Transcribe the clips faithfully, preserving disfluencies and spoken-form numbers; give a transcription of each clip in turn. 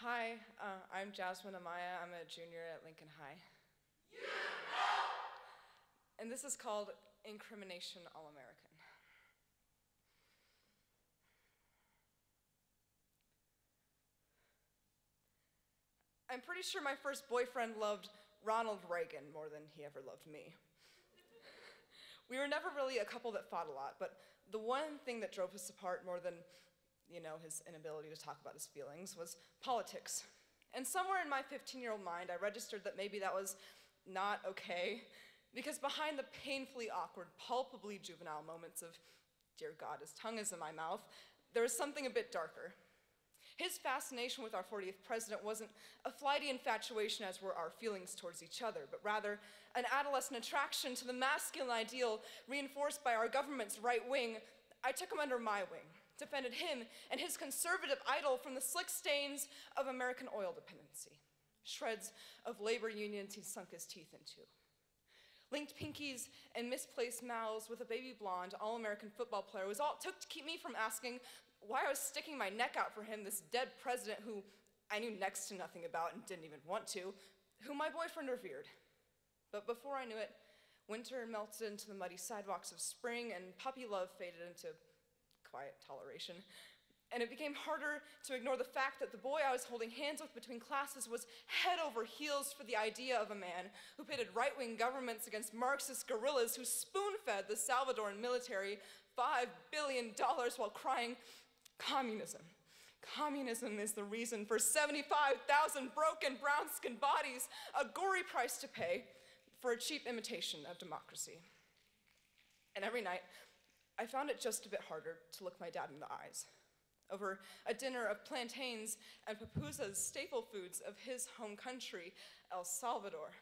Hi, uh, I'm Joslyn Amaya. I'm a junior at Lincoln High. And this is called Incrimination All-American. I'm pretty sure my first boyfriend loved Ronald Reagan more than he ever loved me. We were never really a couple that fought a lot, but the one thing that drove us apart more than, you know, his inability to talk about his feelings was politics. And somewhere in my fifteen-year-old mind, I registered that maybe that was not okay, because behind the painfully awkward, palpably juvenile moments of, dear God, his tongue is in my mouth, there was something a bit darker. His fascination with our fortieth president wasn't a flighty infatuation as were our feelings towards each other, but rather an adolescent attraction to the masculine ideal reinforced by our government's right wing. I took him under my wing, defended him and his conservative idol from the slick stains of American oil dependency, shreds of labor unions he sunk his teeth into, linked pinkies and misplaced mouths with a baby blonde all-American football player was all it took to keep me from asking why I was sticking my neck out for him, this dead president who I knew next to nothing about and didn't even want to, who my boyfriend revered. But before I knew it, winter melted into the muddy sidewalks of spring and puppy love faded into quiet toleration. And it became harder to ignore the fact that the boy I was holding hands with between classes was head over heels for the idea of a man who pitted right-wing governments against Marxist guerrillas who spoon-fed the Salvadoran military five billion dollars while crying, communism. Communism is the reason for seventy-five thousand broken brown-skinned bodies, a gory price to pay for a cheap imitation of democracy. And every night, I found it just a bit harder to look my dad in the eyes. Over a dinner of plantains and pupusas, staple foods of his home country, El Salvador,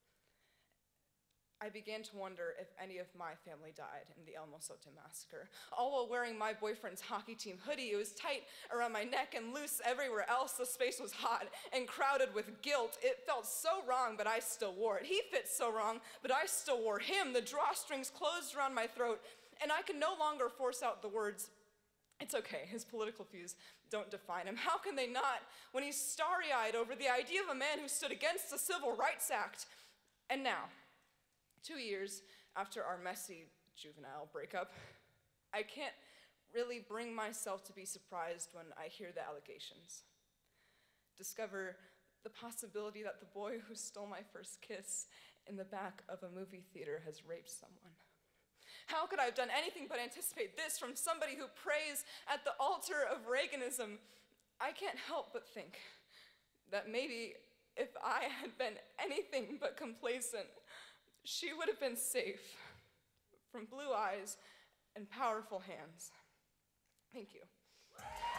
I began to wonder if any of my family died in the El Mozote massacre, all while wearing my boyfriend's hockey team hoodie. It was tight around my neck and loose everywhere else. The space was hot and crowded with guilt. It felt so wrong, but I still wore it. He fit so wrong, but I still wore him. The drawstrings closed around my throat, and I could no longer force out the words, "It's okay, his political views don't define him." How can they not when he's starry-eyed over the idea of a man who stood against the Civil Rights Act? And now, two years after our messy juvenile breakup, I can't really bring myself to be surprised when I hear the allegations. Discover the possibility that the boy who stole my first kiss in the back of a movie theater has raped someone. How could I have done anything but anticipate this from somebody who prays at the altar of Reaganism? I can't help but think that maybe if I had been anything but complacent, she would have been safe from blue eyes and powerful hands. Thank you.